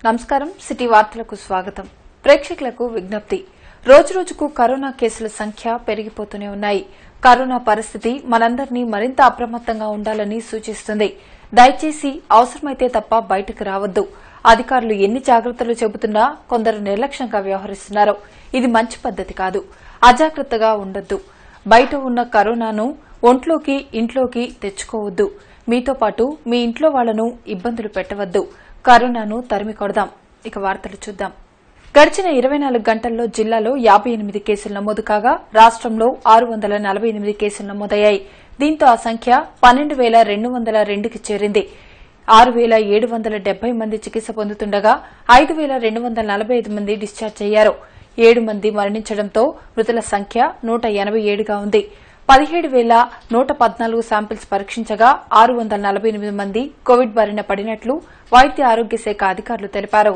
నమస్కారం సిటీ వార్తలకు స్వాగతం ప్రేక్షకులకు విజ్ఞప్తి రోజురోజుకు కరోనా కేసుల సంఖ్య పెరిగిపోతూనే ఉన్నాయి కరోనా పరిస్థితి మనందరినీ మరింత అప్రమత్తంగా ఉండాలని సూచిస్తుంది దయచేసి అవసరమైతే తప్ప బయటకు రావద్దు అధికారులు ఎన్ని జాగ్రత్తలు చెబుతున్నా కొందరు నిర్లక్ష్యంగా వ్యవహరిస్తున్నారు ఇది మంచి పద్ధతి కాదు అజాగ్రత్తగా ఉండొద్దు బయట ఉన్న కరోనాను ఒంట్లోకి ఇంట్లోకి తెచ్చుకోవద్దు మీతో పాటు మీ ఇంట్లో వాళ్లను ఇబ్బందులు పెట్టవద్దు కరోనాను తరిమి కొడదాం ఇక వార్తలు చూద్దాం గడిచిన 24 గంటల్లో జిల్లాలో 58 కేసులు నమోదు కాగా రాష్ట్రంలో 648 కేసులు నమోదయ్యాయి దీంతో ఆ సంఖ్య 12,202కి చేరింది 6,770 మంది చికిత్స పొందుతుండగా 5,245 మంది డిశ్చార్జ్ అయ్యారు 7 మంది మరణించడంతో మృతుల సంఖ్య 187గా ఉంది 17,114 శాంపిల్స్ పరీక్షించగా 648 మంది కోవిడ్ బారిన పడినట్లు వైద్య ఆరోగ్య శాఖ అధికారులు తెలిపారు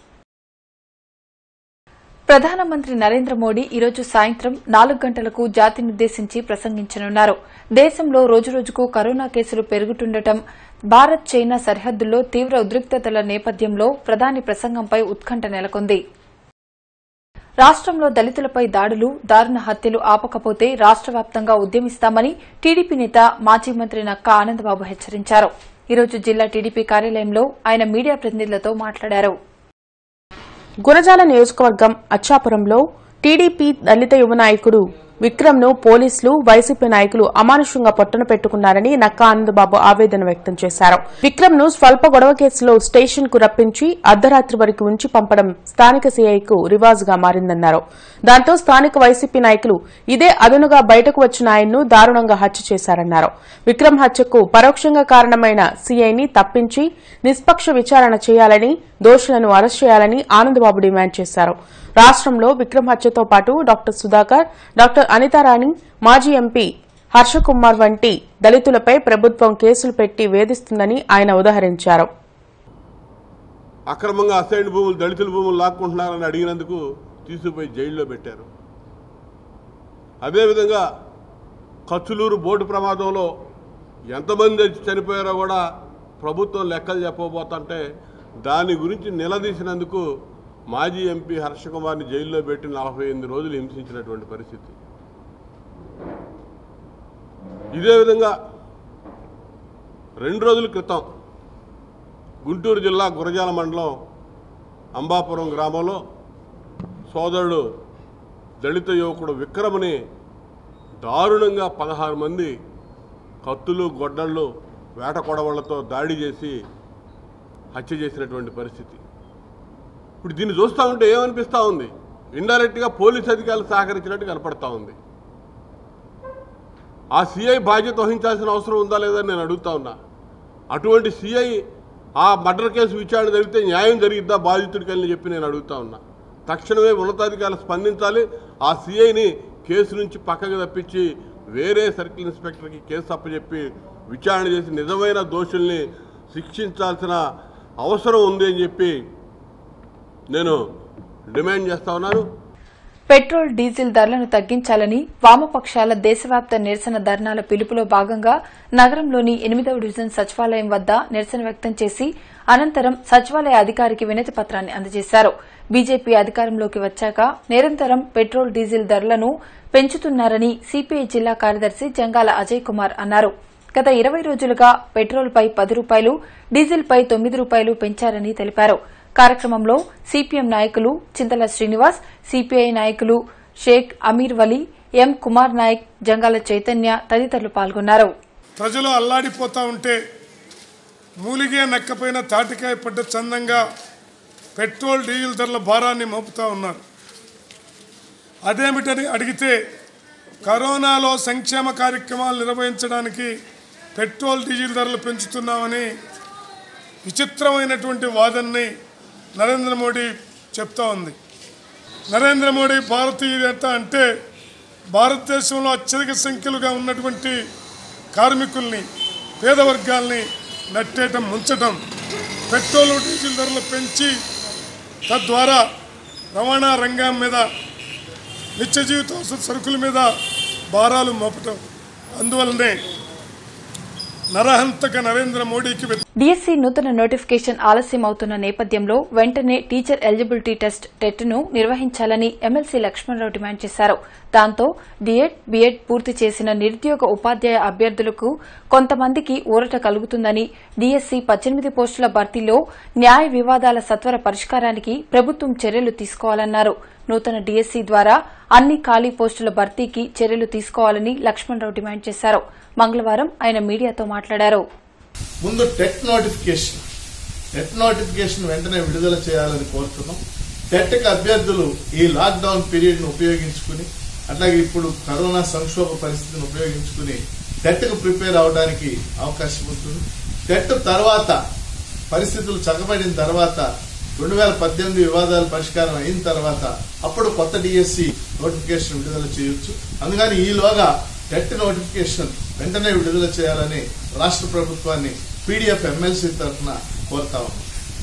ప్రధానమంత్రి నరేంద్ర మోడీ ఈరోజు సాయంత్రం 4 గంటలకు జాతినుద్దేశించి ప్రసంగించనున్నారు దేశంలో రోజురోజుకు కరోనా కేసులు పెరుగుతుండటం భారత్ చైనా సరిహద్దుల్లో తీవ్ర ఉద్రిక్తతల నేపథ్యంలో ప్రధాని ప్రసంగంపై ఉత్కంఠ నెలకొంది రాష్ట్రంలో దళితులపై దాడులు దారుణ హత్యలు ఆపకపోతే రాష్ట్ర వ్యాప్తంగా ఉద్యమిస్తామని టీడీపీ నేత మాజీ మంత్రి నక్కా ఆనందబాబు హెచ్చరించారు ఈరోజు జిల్లా టీడీపీ కార్యాలయంలో ఆయన మీడియా ప్రతినిధులతో మాట్లాడారు గురజాల నియోజకవర్గం అచ్చాపురంలో టీడీపీ దళిత యువ నాయకుడు విక్రమ్ను పోలీసులు వైసీపీ నాయకులు అమానుషంగా పొట్టన పెట్టుకున్నారని నక్కా ఆనందబాబు ఆవేదన వ్యక్తం చేశారు విక్రమ్ను స్వల్ప గొడవ కేసులో స్టేషన్ కు రప్పించి అర్ధరాత్రి వరకు ఉంచి పంపడం స్థానిక సీఐకు రివాజుగా మారిందన్నారు దాంతో స్థానిక వైసీపీ నాయకులు ఇదే అదునుగా బయటకు వచ్చిన ఆయన్ను దారుణంగా హత్య చేశారన్నారు విక్రమ్ హత్యకు పరోక్షంగా కారణమైన సీఐని తప్పించి నిష్పక్ష విచారణ చేయాలని దోషులను అరెస్ట్ చేయాలని ఆనందబాబు డిమాండ్ చేశారు రాష్ట్రంలో విక్రమ్ హత్యతో పాటు డాక్టర్ సుధాకర్ డాక్టర్ అనితారాణి మాజీ ఎంపీ హర్షకుమార్ వంటి దళితులపై ప్రభుత్వం కేసులు పెట్టి వేధిస్తుందని ఆయన ఉదహరించారు అక్రమంగా అసైన్ భూములు దళితుల భూములు లాక్కుంటున్నారని అడిగినందుకు తీసుకుపోయి జైల్లో పెట్టారు అదేవిధంగా కచ్చులూరు బోటు ప్రమాదంలో ఎంతమంది చనిపోయారో కూడా ప్రభుత్వం లెక్కలు చెప్పబోతుంటే దాని గురించి నిలదీసినందుకు మాజీ ఎంపీ హర్షకుమార్ని జైల్లో పెట్టి 48 రోజులు హింసించినటువంటి పరిస్థితి ఇదే విధంగా 2 రోజుల క్రితం గుంటూరు జిల్లా గురజాల మండలం అంబాపురం గ్రామంలో సోదరుడు దళిత యువకుడు విక్రమ్ని దారుణంగా 16 మంది కత్తులు గొడ్డళ్ళు వేట కొడవళ్లతో దాడి చేసి హత్య చేసినటువంటి పరిస్థితి ఇప్పుడు దీన్ని చూస్తూ ఉంటే ఏమనిపిస్తూ ఉంది ఇండైరెక్ట్గా పోలీస్ అధికారులు సహకరించినట్టు కనపడతా ఉంది ఆ సీఐ బాధ్యత వహించాల్సిన అవసరం ఉందా లేదని నేను అడుగుతా ఉన్నా అటువంటి సీఐ ఆ మర్డర్ కేసు విచారణ జరిగితే న్యాయం జరిగిద్దా బాధితుడికి అని చెప్పి నేను అడుగుతా ఉన్నా తక్షణమే ఉన్నతాధికారులు స్పందించాలి ఆ సీఐని కేసు నుంచి పక్కకు తప్పించి వేరే సర్కిల్ ఇన్స్పెక్టర్కి కేసు అప్పచెప్పి విచారణ చేసి నిజమైన దోషుల్ని శిక్షించాల్సిన అవసరం ఉంది అని చెప్పి నేను డిమాండ్ చేస్తా ఉన్నాను పెట్రోల్ డీజిల్ ధరలను తగ్గించాలని వామపక్షాల దేశవ్యాప్త నిరసన ధర్నాల పిలుపులో భాగంగా నగరంలోని 8వ డివిజన్ సచివాలయం వద్ద నిరసన వ్యక్తం చేసి అనంతరం సచివాలయ అధికారికి వినతి పత్రాన్ని అందజేశారు బీజేపీ అధికారంలోకి వచ్చాక నిరంతరం పెట్రోల్ డీజిల్ ధరలను పెంచుతున్నారని సిపిఐ జిల్లా కార్యదర్శి జంగాల అజయ్ కుమార్ అన్నారు గత 20 రోజులుగా పెట్రోల్పై 10 రూపాయలు డీజిల్పై 9 రూపాయలు పెంచారని తెలిపారు కార్యక్రమంలో సిపిఎం నాయకులు చింతల శ్రీనివాస్ సిపిఐ నాయకులు షేక్ అమీర్ వలీ ఎం కుమార్ నాయక్ జంగాల చైతన్య తదితరులు పాల్గొన్నారు ప్రజలు అల్లాడిపోతా ఉంటే మూలిగే నక్కపోయిన తాటికాయ పడ్డ చందంగా పెట్రోల్ డీజిల్ ధరల భారాన్ని మోపుతా ఉన్నారు అదేమిటని అడిగితే కరోనాలో సంక్షేమ కార్యక్రమాలు నిర్వహించడానికి పెట్రోల్ డీజిల్ ధరలు పెంచుతున్నామని విచిత్రమైనటువంటి వాదనని నరేంద్ర మోడీ చెప్తా ఉంది నరేంద్ర మోడీ భారతీయత అంటే భారతదేశంలో అత్యధిక సంఖ్యలుగా ఉన్నటువంటి కార్మికుల్ని పేద వర్గాల్ని నట్టేయటం ముంచటం పెట్రోల్ డీజిల్ ధరలు పెంచి తద్వారా రవాణా రంగం మీద నిత్య జీవిత సరుకుల మీద భారాలు మోపటం అందువల్లనే నరహంతక నరేంద్ర మోడీకి డిఎస్సి నూతన నోటిఫికేషన్ ఆలస్యం అవుతున్న నేపథ్యంలో వెంటనే టీచర్ ఎలిజిబిలిటీ టెస్ట్ టెట్ను నిర్వహించాలని ఎమ్మెల్సీ లక్ష్మణరావు డిమాండ్ చేశారు. దాంతో డిఎడ్, బిఎడ్ పూర్తి చేసిన నిరుద్యోగ ఉపాధ్యాయ అభ్యర్థులకు కొంతమందికి ఊరట కలుగుతుందని, డిఎస్సి 18 పోస్టుల భర్తీలో న్యాయ వివాదాల సత్వర పరిష్కారానికి ప్రభుత్వం చర్యలు తీసుకోవాలన్నారు. నూతన డిఎస్సి ద్వారా అన్ని ఖాళీ పోస్టుల భర్తీకి చర్యలు తీసుకోవాలని లక్ష్మణరావు డిమాండ్ చేశారు. మంగళవారం ఆయన మీడియాతో మాట్లాడారు. ముందు టెట్ నోటిఫికేషన్ వెంటనే విడుదల చేయాలని కోరుతున్నాం. టెట్కి అభ్యర్థులు ఈ లాక్డౌన్ పీరియడ్ ను ఉపయోగించుకుని, అట్లాగే ఇప్పుడు కరోనా సంక్షోభ పరిస్థితిని ఉపయోగించుకుని టెట్కు ప్రిపేర్ అవడానికి అవకాశం ఉంటుంది. టెట్ తర్వాత పరిస్థితులు చక్కబడిన తర్వాత 2018 వివాదాలు పరిష్కారం అయిన తర్వాత అప్పుడు కొత్త డిఎస్సి నోటిఫికేషన్ విడుదల చేయొచ్చు. అందుకని ఈలోగా టెట్ నోటిఫికేషన్ వెంటనే విడుదల చేయాలని రాష్ట్ర ప్రభుత్వాన్ని పీడీఎఫ్ ఎమ్మెల్సీ తరఫున కోరుతా ఉన్నాం.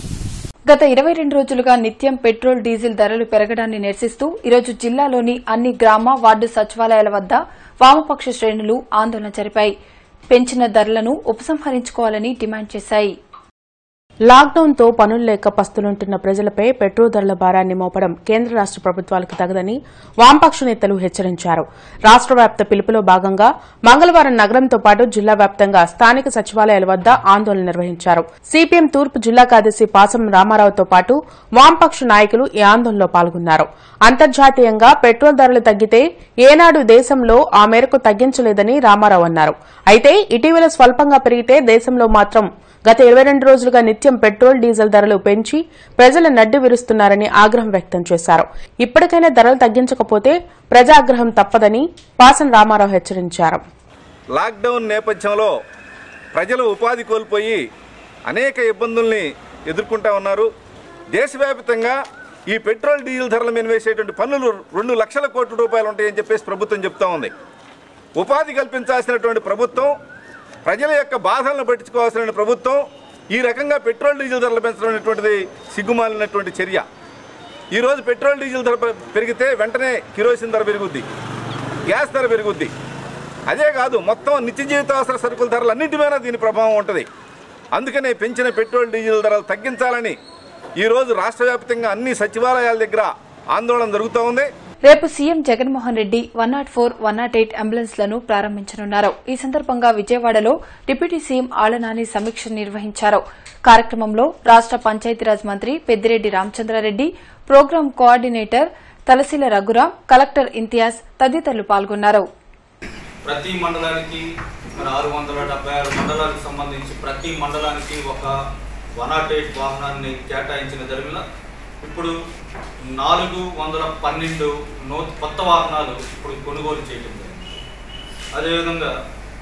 గత 22 రోజులుగా నిత్యం పెట్రోల్, డీజిల్ ధరలు పెరగడాన్ని నిరసిస్తూ ఈరోజు జిల్లాలోని అన్ని గ్రామ, వార్డు సచివాలయాల వద్ద వామపక్ష శ్రేణులు ఆందోళన జరిపాయి. పెంచిన ధరలను ఉపసంహరించుకోవాలని డిమాండ్ చేశాయి. లాక్డౌన్తో పనులు లేక పస్తులుంటున్న ప్రజలపై పెట్రోల్ ధరల భారాన్ని మోపడం కేంద్ర రాష్ట ప్రభుత్వాలకు తగదని వామపక్ష నేతలు హెచ్చరించారు. రాష్ట వ్యాప్త పిలుపులో భాగంగా మంగళవారం నగరంతో పాటు జిల్లా వ్యాప్తంగా స్థానిక సచివాలయాల వద్ద ఆందోళన నిర్వహించారు. సిపిఎం తూర్పు జిల్లా కార్యదర్శి పాసం రామారావుతో పాటు వామపక్ష నాయకులు ఈ ఆందోళనలో పాల్గొన్నారు. అంతర్జాతీయంగా పెట్రోల్ ధరలు తగ్గితే ఏనాడు దేశంలో ఆ మేరకు తగ్గించలేదని రామారావు అన్నారు. అయితే ఇటీవల స్వల్పంగా పెరిగితే దేశంలో మాత్రం గత 22 రోజులుగా నిత్యం పెట్రోల్, డీజిల్ ధరలు పెంచి ప్రజల నడ్డి విరుస్తున్నారని ఆగ్రహం వ్యక్తం చేశారు. ఇప్పటికైనా ధరలు తగ్గించకపోతే ప్రజాగ్రహం తప్పదని పాసం రామారావు హెచ్చరించారు. లాక్డౌన్ నేపథ్యంలో ప్రజలు ఉపాధి కోల్పోయి అనేక ఇబ్బందుల్ని ఎదుర్కొంటా ఉన్నారు. దేశవ్యాప్తంగా ఈ పెట్రోల్, డీజిల్ ధరల మీద వేసేటువంటి పన్నులు 2 లక్షల కోట్ల రూపాయలు ఉంటాయని చెప్పేసి ప్రభుత్వం చెప్తా ఉంది. ఉపాధి కల్పించాల్సినటువంటి ప్రభుత్వం, ప్రజల యొక్క బాధలను పట్టించుకోవాల్సిన ప్రభుత్వం ఈ రకంగా పెట్రోల్, డీజిల్ ధరలు పెంచడం అనేటువంటిది సిగ్గుమాలినటువంటి చర్య. ఈరోజు పెట్రోల్, డీజిల్ ధర పెరిగితే వెంటనే కిరోసిన్ ధర పెరుగుద్ది, గ్యాస్ ధర పెరుగుద్ది. అదే కాదు, మొత్తం నిత్య జీవితావసర సరుకుల ధరలు అన్నింటి మీద దీని ప్రభావం ఉంటుంది. అందుకనే పెంచిన పెట్రోల్, డీజిల్ ధరలు తగ్గించాలని ఈరోజు రాష్ట్ర వ్యాప్తంగా అన్ని సచివాలయాల దగ్గర ఆందోళన జరుగుతూ ఉంది. రేపు సీఎం జగన్మోహన్ రెడ్డి 104, 108 అంబులెన్స్లను ప్రారంభించనున్నారు. ఈ సందర్భంగా విజయవాడలో డిప్యూటీ సీఎం ఆళ్ల నాని సమీక్ష నిర్వహించారు. కార్యక్రమంలో రాష్ట పంచాయతీరాజ్ మంత్రి Peddireddy Ramachandra Reddy, programme coordinator Talasila Raghuram, collector Imtiaz తదితరులు పాల్గొన్నారు. ప్రతి మండలానికి 676 మండలాలకు సంబంధించి ప్రతి మండలానికి ఒక 108 వాహనాన్ని కేటాయించిన జరిగిన ఇప్పుడు 412 కొత్త వాహనాలు ఇప్పుడు కొనుగోలు చేయడం జరిగింది. అదేవిధంగా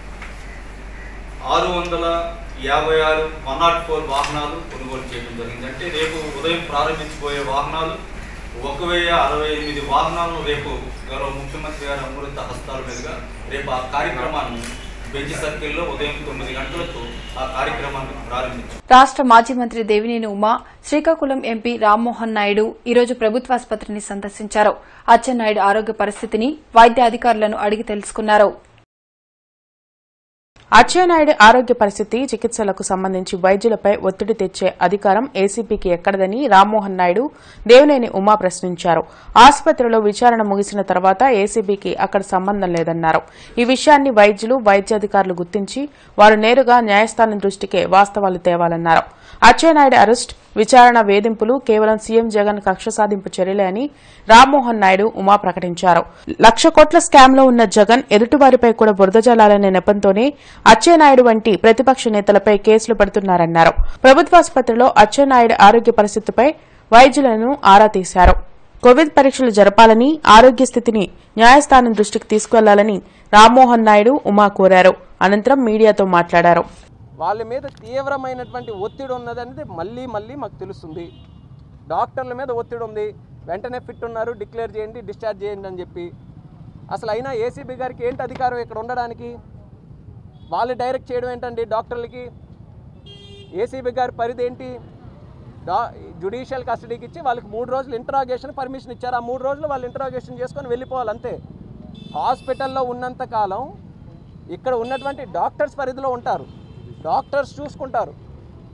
656 104 వాహనాలు కొనుగోలు చేయడం జరిగింది. అంటే రేపు ఉదయం ప్రారంభించబోయే వాహనాలు 1068 వాహనాలను రేపు గౌరవ ముఖ్యమంత్రి గారి అమృత హస్తాల మీదుగా రేపు ఆ కార్యక్రమాన్ని బెంచ్ సర్కిల్లో ఉదయం 9 గంటలకు ఆ కార్యక్రమాన్ని ప్రారంభించారు. రాష్ట మాజీ మంత్రి దేవినేని ఉమా, శ్రీకాకుళం ఎంపీ రామ్మోహన్ నాయుడు ఈరోజు ప్రభుత్వాసుపత్రిని సందర్శించారు. అచ్చెన్నాయుడు ఆరోగ్య పరిస్థితిని వైద్య అధికారులను అడిగి తెలుసుకున్నారు. అచ్చెన్నాయుడు ఆరోగ్య పరిస్థితి, చికిత్సలకు సంబంధించి వైద్యులపై ఒత్తిడి తెచ్చే అధికారం ఏసీపీకి ఎక్కడదని రామ్మోహన్ నాయుడు దేవినేని ఉమా ప్రశ్నించారు. ఆసుపత్రిలో విచారణ ముగిసిన తర్వాత ఏసీబీకి అక్కడ సంబంధం లేదన్నారు. ఈ విషయాన్ని వైద్యులు, వైద్యాధికారులు గుర్తించి వారు నేరుగా న్యాయస్థానం దృష్టికే వాస్తవాలు తేవాలన్నారు. అచ్చెన్నాయుడు అరెస్ట్, విచారణ, వేధింపులు కేవలం సీఎం జగన్ కక్ష సాధింపు చర్యలే అని రామ్మోహన్ నాయుడు, ఉమా ప్రకటించారు. 1,00,000 కోట్ల స్కామ్లో ఉన్న జగన్ ఎదుటివారిపై కూడా బురద జల్లాలనే నెపంతోనే అచ్చెన్నాయుడు వంటి ప్రతిపక్ష నేతలపై కేసులు పెడుతున్నారన్నారు. ప్రభుత్వాసుపత్రిలో అచ్చెన్నాయుడు ఆరోగ్య పరిస్థితిపై వైద్యులను ఆరా తీశారు. కోవిడ్ పరీక్షలు జరపాలని, ఆరోగ్య స్థితిని న్యాయస్థానం దృష్టికి తీసుకెళ్లాలని రామ్మోహన్ నాయుడు, ఉమా కోరారు. అనంతరం మీడియాతో మాట్లాడారు. వాళ్ళ మీద తీవ్రమైనటువంటి ఒత్తిడి ఉన్నదనేది మళ్ళీ మాకు తెలుస్తుంది. డాక్టర్ల మీద ఒత్తిడి ఉంది, వెంటనే ఫిట్ ఉన్నారు, డిక్లేర్ చేయండి, డిశ్చార్జ్ చేయండి అని చెప్పి. అసలు అయినా ఏసీబీ గారికి ఏంటి అధికారం ఇక్కడ ఉండడానికి? వాళ్ళు డైరెక్ట్ చేయడం ఏంటండి డాక్టర్లకి? ఏసీబీ గారి పరిధి ఏంటి? జ్యుడిషియల్ కస్టడీకి ఇచ్చి వాళ్ళకి 3 రోజులు ఇంటరాగేషన్ పర్మిషన్ ఇచ్చారు. ఆ 3 రోజులు వాళ్ళు ఇంటరాగేషన్ చేసుకొని వెళ్ళిపోవాలి అంతే. హాస్పిటల్లో ఉన్నంత కాలం ఇక్కడ ఉన్నటువంటి డాక్టర్స్ పరిధిలో ఉంటారు, డాక్టర్స్ చూసుకుంటారు.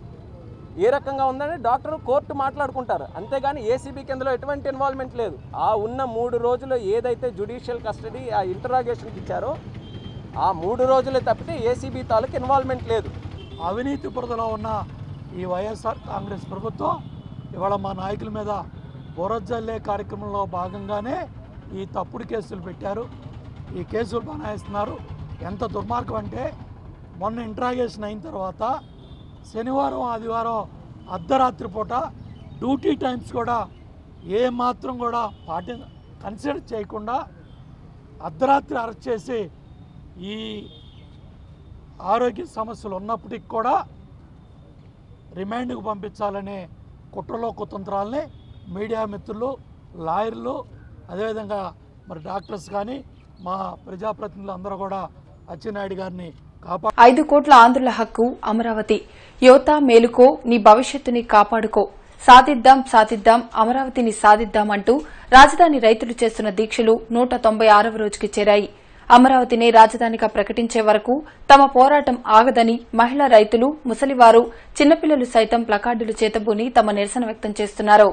ఏ రకంగా ఉందని డాక్టర్ కోర్టు మాట్లాడుకుంటారు, అంతేగాని ఏసీబీకి ఇందులో ఎటువంటి ఇన్వాల్వ్మెంట్ లేదు. ఆ ఉన్న 3 రోజులు ఏదైతే జ్యుడిషియల్ కస్టడీ ఆ ఇంటరాగేషన్కి ఇచ్చారో ఆ 3 రోజులే తప్పితే ఏసీబీ తాలూకు ఇన్వాల్వ్మెంట్ లేదు. అవినీతి బురదలో ఉన్న ఈ వైఎస్ఆర్ కాంగ్రెస్ ప్రభుత్వం ఇవాళ మా నాయకుల మీద బురజల్లే కార్యక్రమంలో భాగంగానే ఈ తప్పుడు కేసులు పెట్టారు, ఈ కేసులు బనాయిస్తున్నారు. ఎంత దుర్మార్గం అంటే మొన్న ఇంట్రాగేషన్ అయిన తర్వాత శనివారం ఆదివారం అర్ధరాత్రి పూట డ్యూటీ టైమ్స్ కూడా ఏమాత్రం కూడా కన్సిడర్ చేయకుండా అర్ధరాత్రి అరెస్ట్ చేసి ఈ ఆరోగ్య సమస్యలు ఉన్నప్పటికీ కూడా రిమాండ్కు పంపించాలనే కుట్రలో కుతంత్రాలని మీడియా మిత్రులు, లాయర్లు, అదేవిధంగా మరి డాక్టర్స్ కానీ మా ప్రజాప్రతినిధులు అందరూ కూడా అచ్చెన్నాయుడు గారిని 5 కోట్ల ఆంధ్రుల హక్కు అమరావతి. యువత మేలుకో, నీ భవిష్యత్తుని కాపాడుకో, సాధిద్దాం సాధిద్దాం అమరావతిని సాధిద్దాం అంటూ రాజధాని రైతులు చేస్తున్న దీక్షలు 196వ రోజుకి చేరాయి. అమరావతిని రాజధానిగా ప్రకటించే వరకు తమ పోరాటం ఆగదని మహిళా రైతులు, ముసలివారు, చిన్నపిల్లలు సైతం ప్లకార్డులు చేతబూని తమ నిరసన వ్యక్తం చేస్తున్నారు.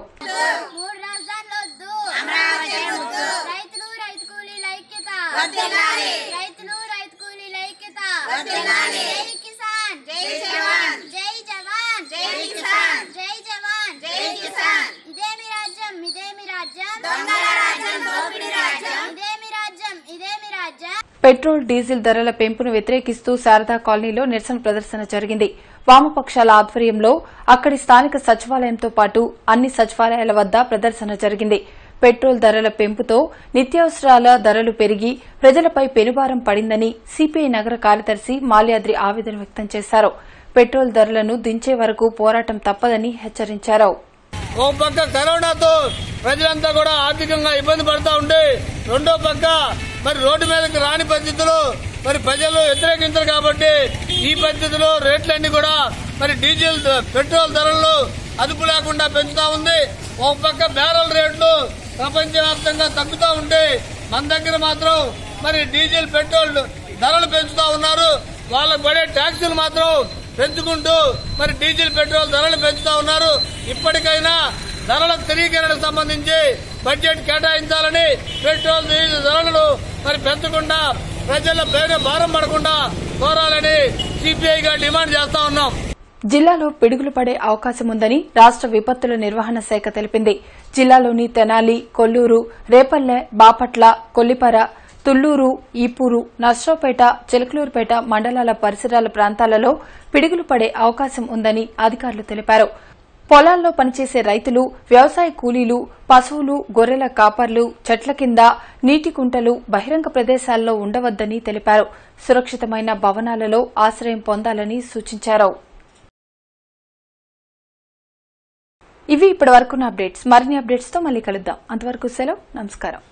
పెట్రోల్, డీజిల్ ధరల పెంపును వ్యతిరేకిస్తూ శారదా కాలనీలో నిరసన ప్రదర్శన జరిగింది. వామపక్షాల ఆధ్వర్యంలో అక్కడి స్థానిక సచివాలయంతో పాటు అన్ని సచివాలయాల వద్ద ప్రదర్శన జరిగింది. పెట్రోల్ ధరల పెంపుతో నిత్యావసరాల ధరలు పెరిగి ప్రజలపై పెనుభారం పడిందని సిపిఐ నగర కార్యదర్శి మాల్యాద్రి ఆవేదన వ్యక్తం చేశారు. పెట్రోల్ ధరలను దించే వరకు పోరాటం తప్పదని హెచ్చరించారు. ఓ పక్క కరోనాతో ప్రజలంతా కూడా ఆర్థికంగా ఇబ్బంది పడుతూ ఉంటే, రెండో పక్క మరి రోడ్డు మీదకి రాని పరిస్థితులు మరి ప్రజలు వ్యతిరేకించారు. కాబట్టి ఈ పరిస్థితుల్లో రేట్లన్నీ కూడా మరి డీజిల్, పెట్రోల్ ధరలు అదుపు లేకుండా పెంచుతా ఉంది. ఒక పక్క బ్యారెల్ రేట్లు ప్రపంచవ్యాప్తంగా తగ్గుతూ ఉంటే మన దగ్గర మాత్రం మరి డీజిల్, పెట్రోల్ ధరలు పెంచుతా ఉన్నారు. వాళ్ళకు పడే ట్యాక్సులు మాత్రం పెంచుకుంటూ మరి డీజిల్, పెట్రోల్ ధరలు పెంచుతా ఉన్నారు. ఇప్పటికైనా ధరల స్థిరీకరణకు సంబంధించి బడ్జెట్ కేటాయించాలని, పెట్రోల్, డీజిల్ ధరలను మరి పెంచకుండా ప్రజల పేరు భారం పడకుండా కోరాలని సిపిఐగా డిమాండ్ చేస్తా ఉన్నాం. జిల్లాలో పిడుగులు పడే అవకాశం ఉందని రాష్ట విపత్తుల నిర్వహణ శాఖ తెలిపింది. జిల్లాలోని తెనాలి, కొల్లూరు, రేపల్లె, బాపట్ల, కొల్లిపర, తుళ్లూరు, ఈపూరు, నర్సరావుపేట, చిలకలూరుపేట మండలాల పరిసరాల ప్రాంతాలలో పిడుగులు పడే అవకాశం ఉందని అధికారులు తెలిపారు. పొలాల్లో పనిచేసే రైతులు, వ్యవసాయ కూలీలు, పశువులు, గొర్రెల కాపర్లు చెట్ల కింద, నీటి కుంటలు, బహిరంగ ప్రదేశాల్లో ఉండవద్దని తెలిపారు. సురక్షితమైన భవనాలలో ఆశ్రయం పొందాలని సూచించారు. ఇవి ఇప్పటివరకున్న అప్డేట్స్. మరిన్ని అప్డేట్స్ తో మళ్ళీ కలుద్దాం. అంతవరకు సెలవు. నమస్కారం.